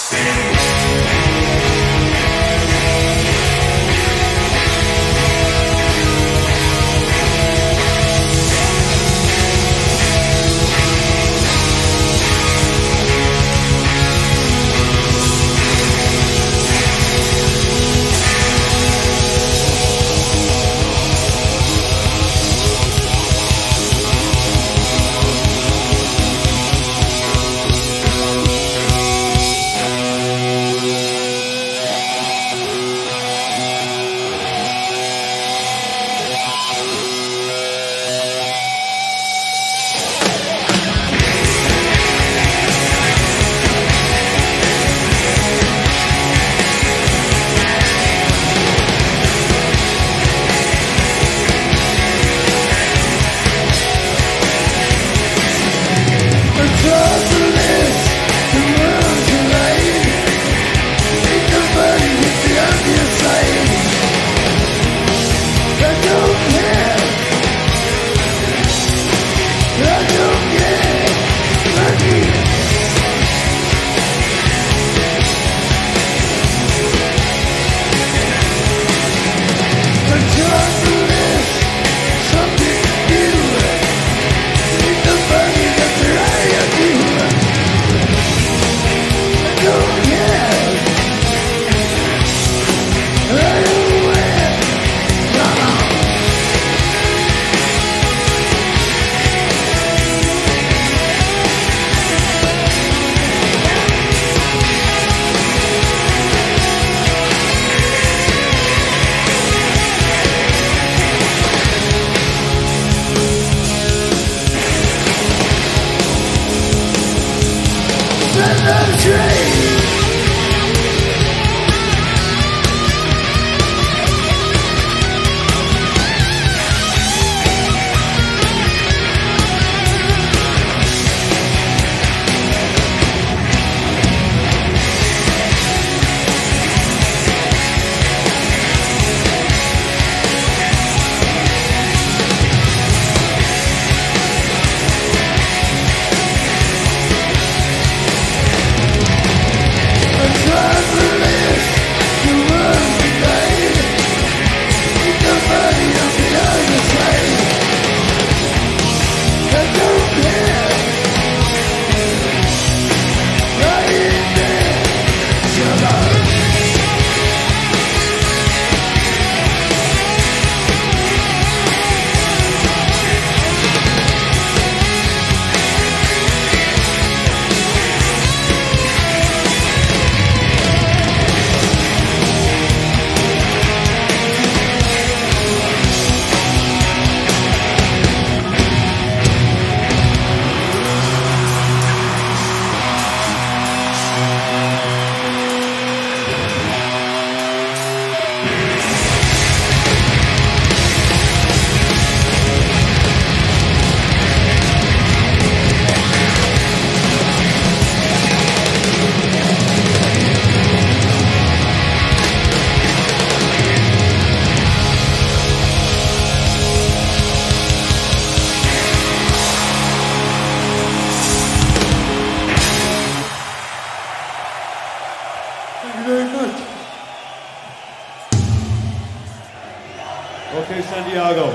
Okay, Santiago.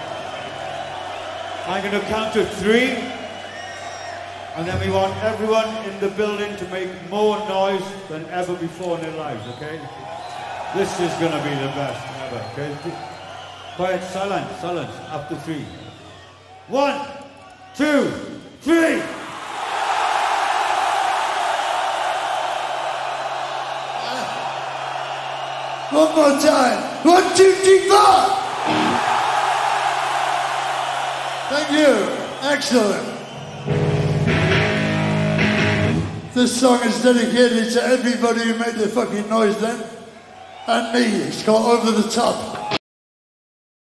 I'm going to count to 3, and then we want everyone in the building to make more noise than ever before in their lives, okay? This is going to be the best ever, okay? Quiet, silence, after 3. 1, 2, 3! One more time. 1, 2, 3, 4! Thank you. Excellent. This song is dedicated to everybody who made the fucking noise then. And me. It's called Over the Top.